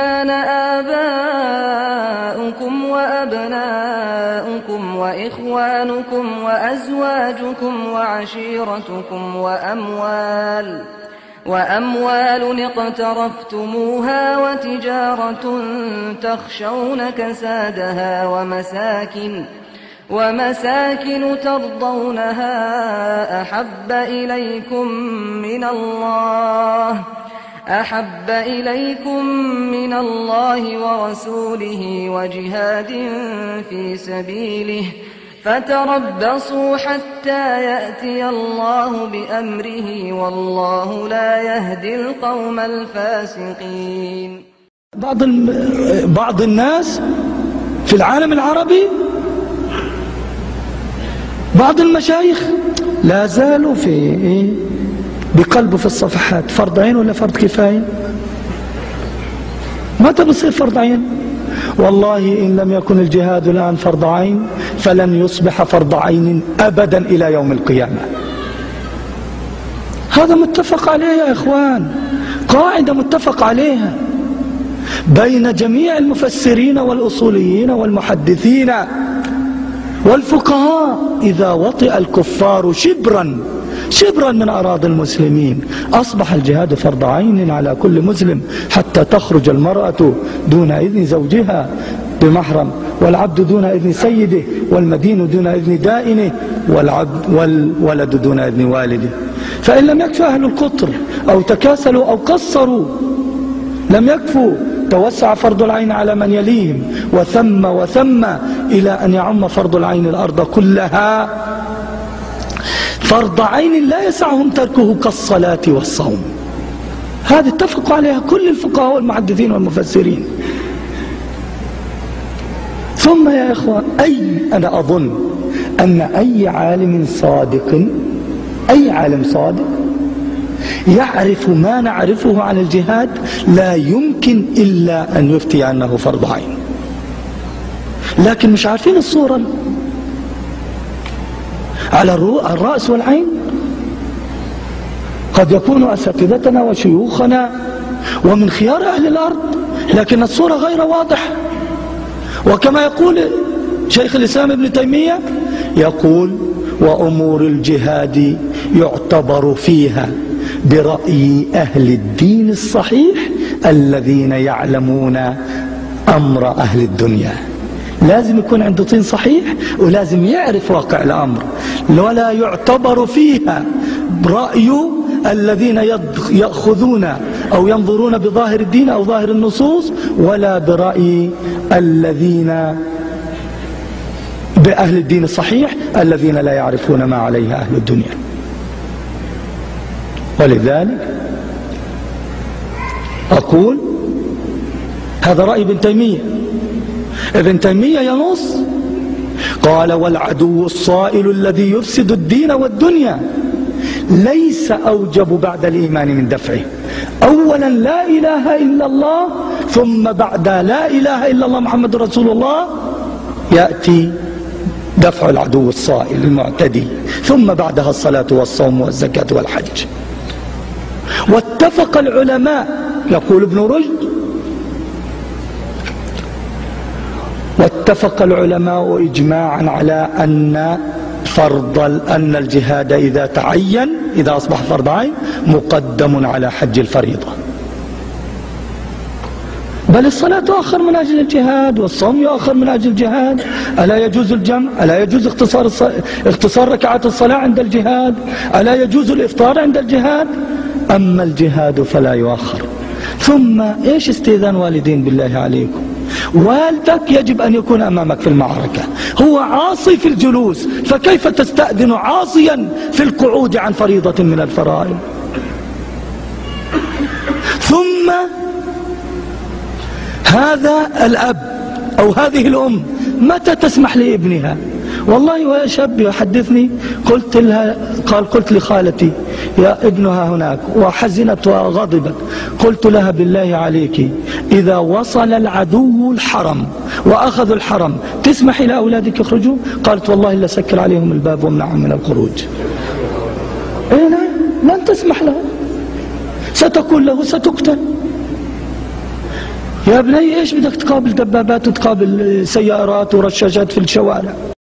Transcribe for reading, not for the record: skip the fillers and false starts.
كان آباؤكم وأبناؤكم وإخوانكم وأزواجكم وعشيرتكم وأموال اقترفتموها وتجارة تخشون كسادها ومساكن ترضونها أحب إليكم من الله ورسوله وجهاد في سبيله فتربصوا حتى يأتي الله بأمره والله لا يهدي القوم الفاسقين. بعض الناس في العالم العربي، بعض المشايخ لا زالوا بقلبه في الصفحات فرض عين ولا فرض كفاية. متى بصير فرض عين؟ والله إن لم يكن الجهاد الآن فرض عين فلن يصبح فرض عين أبدا إلى يوم القيامة. هذا متفق عليه يا إخوان، قاعدة متفق عليها بين جميع المفسرين والأصوليين والمحدثين والفقهاء. إذا وطئ الكفار شبرا من أراضي المسلمين أصبح الجهاد فرض عين على كل مسلم، حتى تخرج المرأة دون إذن زوجها بمحرم، والعبد دون إذن سيده، والمدين دون إذن دائنه، والولد دون إذن والده. فإن لم يكفي أهل القطر أو تكاسلوا أو قصروا لم يكفوا، توسع فرض العين على من يليهم وثم إلى أن يعم فرض العين الأرض كلها. فرض عين لا يسعهم تركه كالصلاة والصوم، هذه اتفقوا عليها كل الفقهاء والمحدثين والمفسرين. ثم يا إخوة أنا أظن أن أي عالم صادق يعرف ما نعرفه عن الجهاد لا يمكن إلا أن يفتي أنه فرض عين، لكن مش عارفين الصورة على الرأس والعين. قد يكون أساتذتنا وشيوخنا ومن خيار أهل الأرض، لكن الصورة غير واضحة. وكما يقول شيخ الإسلام ابن تيمية، يقول وأمور الجهاد يعتبر فيها برأي أهل الدين الصحيح الذين يعلمون أمر أهل الدنيا. لازم يكون عنده طين صحيح ولازم يعرف واقع الأمر، ولا يعتبر فيها رأي الذين يأخذون أو ينظرون بظاهر الدين أو ظاهر النصوص، ولا برأي الذين بأهل الدين الصحيح الذين لا يعرفون ما عليه أهل الدنيا. ولذلك أقول هذا رأي ابن تيمية. ابن تيمية ينص قال والعدو الصائل الذي يفسد الدين والدنيا ليس أوجب بعد الإيمان من دفعه. أولا لا إله إلا الله، ثم بعد لا إله إلا الله محمد رسول الله يأتي دفع العدو الصائل المعتدي، ثم بعدها الصلاة والصوم والزكاة والحج. واتفق العلماء، يقول ابن رشد، واتفق العلماء إجماعا على أن الجهاد إذا تعين، إذا أصبح فرض عين، مقدم على حج الفريضة. بل الصلاة تؤخر من أجل الجهاد، والصوم يؤخر من أجل الجهاد. ألا يجوز الجمع؟ ألا يجوز اختصار ركعات الصلاة عند الجهاد؟ ألا يجوز الإفطار عند الجهاد؟ أما الجهاد فلا يؤخر. ثم إيش استئذان والدين بالله عليكم؟ والدك يجب أن يكون أمامك في المعركة، هو عاصي في الجلوس، فكيف تستأذن عاصيا في القعود عن فريضة من الفرائض؟ ثم هذا الأب أو هذه الأم متى تسمح لابنها؟ والله شاب يحدثني، قلت لخالتي يا ابنها هناك، وحزنت وغضبت، قلت لها بالله عليك إذا وصل العدو الحرم وأخذوا الحرم تسمح لأولادك يخرجوا؟ قالت والله إلا سكر عليهم الباب وامنعهم من الخروج. لن تسمح له، ستقول له ستقتل. يا ابني ايش بدك تقابل دبابات وتقابل سيارات ورشاشات في الشوارع؟